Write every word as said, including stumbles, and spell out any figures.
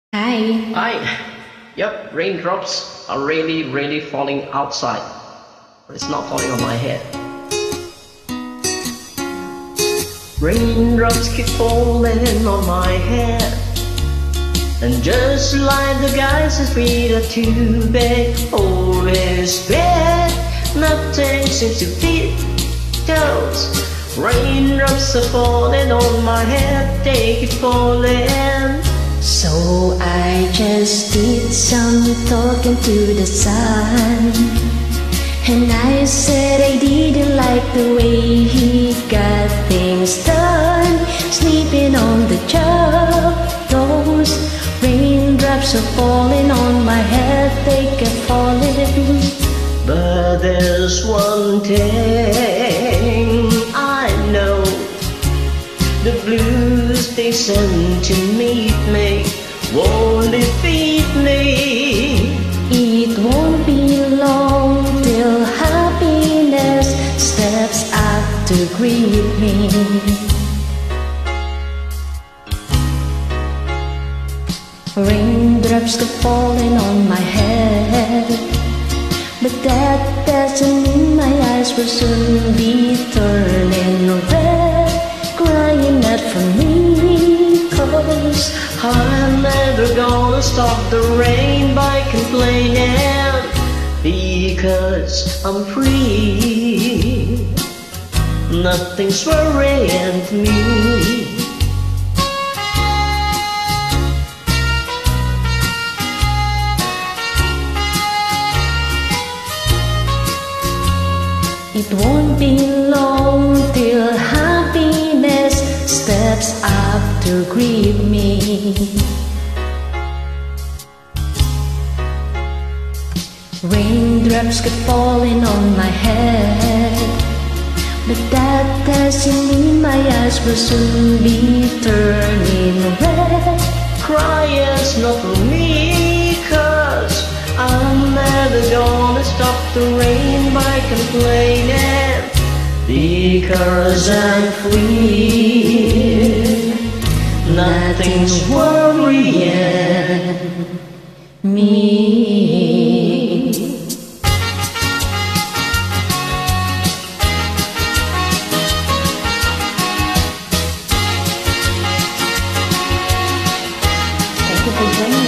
Hi. Hi. Yep, raindrops are really, really falling outside. But it's not falling on my head. Raindrops keep falling on my head. And just like the guys whose feet are too big for his bed, nothing seems to fit those. Raindrops are falling on my head, they keep falling. So I just did some talking to the sun, and I said I didn't like the way he got things done. Sleeping on the job, those raindrops are falling on my head, they keep falling. But there's one thing I know, the blues they send to meet me won't defeat me. It won't be long till happiness steps up to greet me. Raindrops keep falling on my head, but that doesn't mean my eyes will soon be turning red, crying out for me. Cause I'm never gonna stop the rain by complaining, because I'm free. Nothing's worrying me. it won't be long till happiness steps up to greet me. Raindrops keep falling on my head, but that doesn't mean my eyes will soon be turning red. Crying's not for me, cause I'm never gonna stop the rain by complaining, because I'm free. Nothing's worrying me. Thank you for joining